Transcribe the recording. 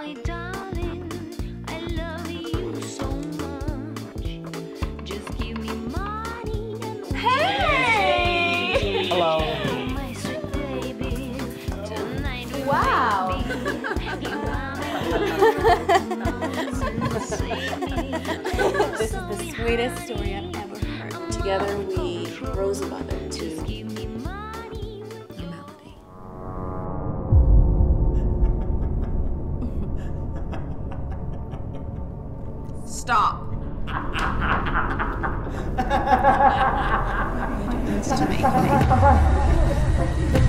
my darling, I love you so much. Just give me money and Hey! Hello. my sweet baby. Tonight we Wow. This This is the sweetest story I've ever heard. Together we rose above it to normality. Stop. What are you doing this to me?